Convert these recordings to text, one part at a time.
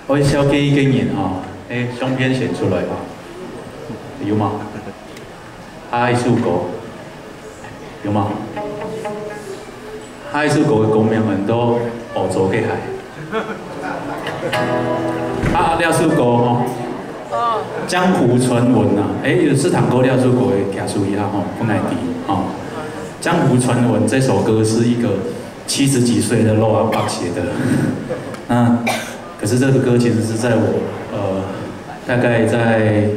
我小给经验哈，相片选出来哈，有吗？哈一首歌，有吗？哈一首歌的歌名很多欧洲嘅海。了首歌吼，江湖传闻啊，有市场歌了首歌的听注意下吼，不爱听吼。江湖传闻这首歌是一个70几岁的老阿伯写的，那可是这个歌其实是在我大概在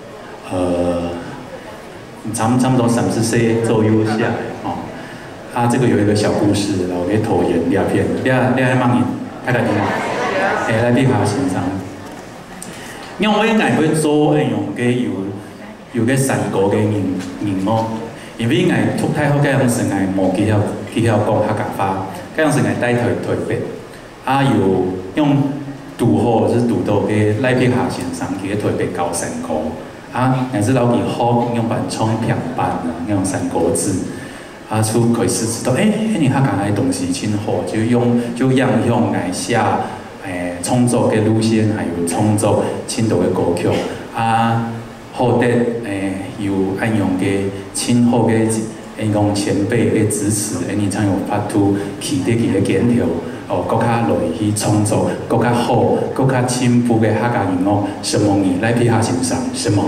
差不多30岁左右下来哦。这个有一个小故事，然后给拖延两片，你还忙你大概听吗？来你下欣赏。因为我应该要做用嘅有嘅山歌嘅人哦，因为应该出太好，咁样成係冇記曉講客家話，咁樣成係帶台北，有用讀好就是讀到嘅賴碧霞先生佢嘅台北高山歌，乃至老幾好用版衝平板啊，用山歌字。出可以是知道，你客家嘅東西真好，就樣向來寫，創作嘅路線，還有創作青島嘅歌曲，獲得有按用嘅親好嘅講前輩嘅支持，你才有法度起得佢嘅檢調，更加來去創作更加好、更加進步嘅客家音樂，希望你來批下欣賞，希望。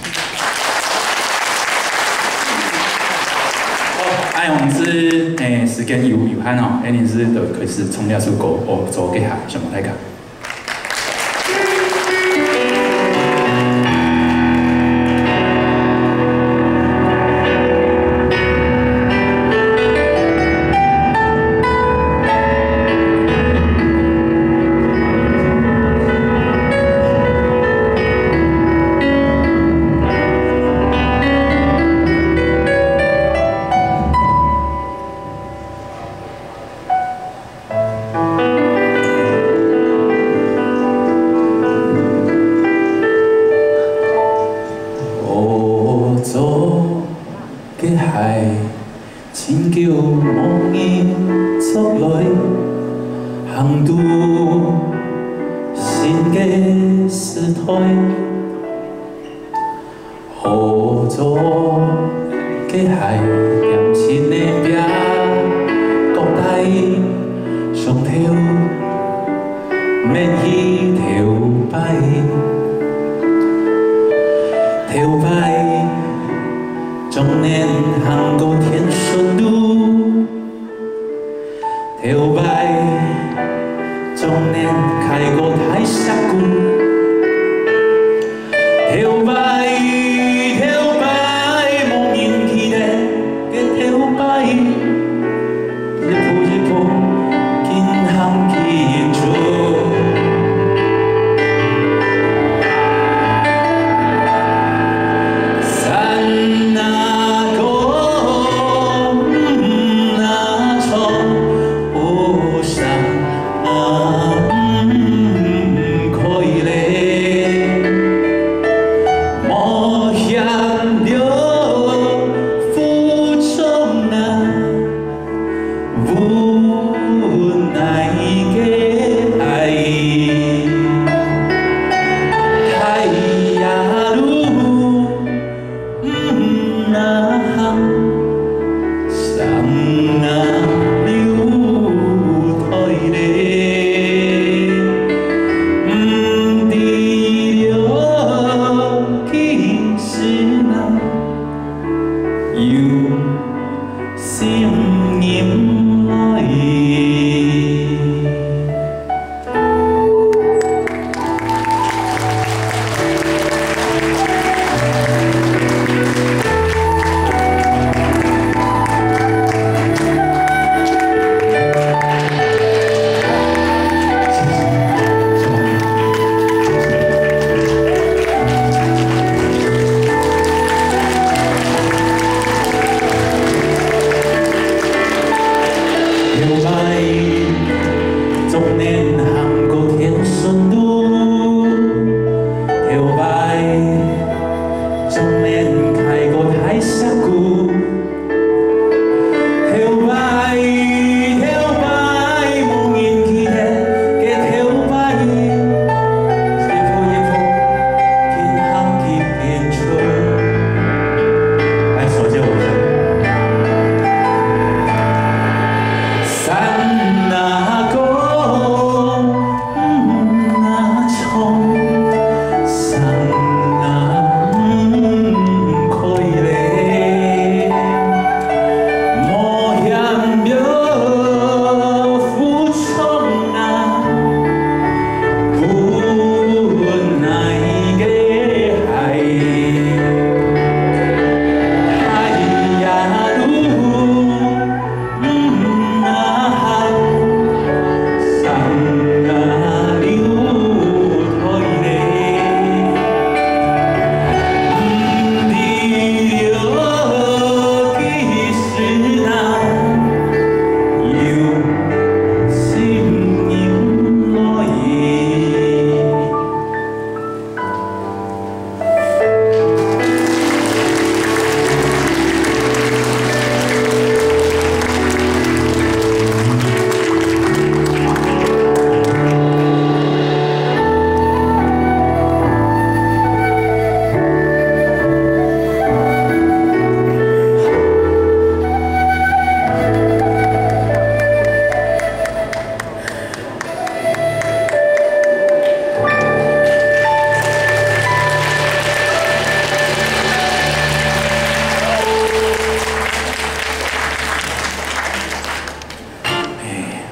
我們是時間有限哦，你是就開始從了首歌做給下，想問大家。千叫望見足裏行渡善嘅時代，何做嘅係任前嘅邊各地上跳免去跳擺。中年行過天順路，跳擺中年開過太峽谷。